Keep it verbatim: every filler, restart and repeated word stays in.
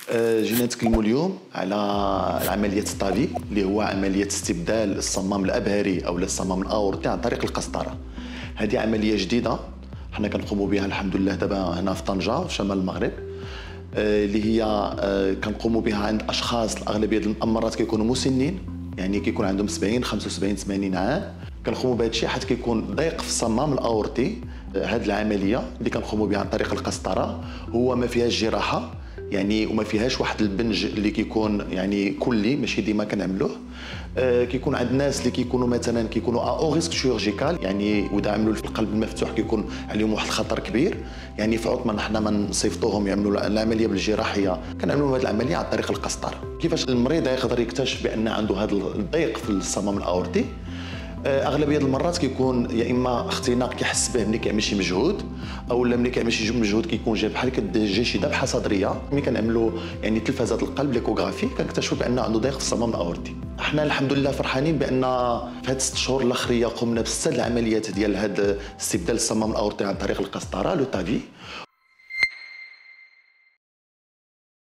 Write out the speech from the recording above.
آه، جينا نتكلموا اليوم على عملية الطافي اللي هو عملية استبدال الصمام الأبهري أو الصمام الأورطي عن طريق القسطرة. هذه عملية جديدة حنا كنقوموا بها الحمد لله دابا هنا في طنجة في شمال المغرب، آه، اللي هي آه، كنقوموا بها عند أشخاص الأغلبية ديال المرات كيكونوا مسنين، يعني كيكون عندهم سبعين خمسة وسبعين ثمانين عام. كنقوموا بهذا الشيء حيت كيكون ضيق في الصمام الأورطي. هذه العملية اللي كنقوموا بها عن طريق القسطرة هو ما فيهاش جراحة، يعني وما فيهاش واحد البنج اللي كيكون يعني كلي، ماشي ديما كنعملوه. آه كيكون عند الناس اللي كيكونوا مثلا كيكونوا او ريسك شيرجيكال، يعني واذا عملوا في القلب المفتوح كيكون عليهم واحد الخطر كبير، يعني في عوض ما حنا ما نصيفطوهم يعملوا العمليه بالجراحيه كنعملوا هذه العمليه عن طريق القسطره. كيفاش المريض يقدر يكتشف بان عنده هذا الضيق في الصمام الاورطي؟ اغلبيه المرات كيكون يا اما اختناق كيحس به ملي كيعمل شي مجهود، او لا ملي كيعمل شي مجهود كيكون جاي بحال كتجي شي ذبحه صدريه. ملي كنعملوا يعني تلفازات القلب ليكوغرافي كنكتشفوا بان عنده ضيق في الصمام الاورطي. احنا الحمد لله فرحانين بان في هاد الست شهور الاخريه قمنا بسته العمليات ديال هاد استبدال الصمام الاورطي عن طريق القسطره لو تافي،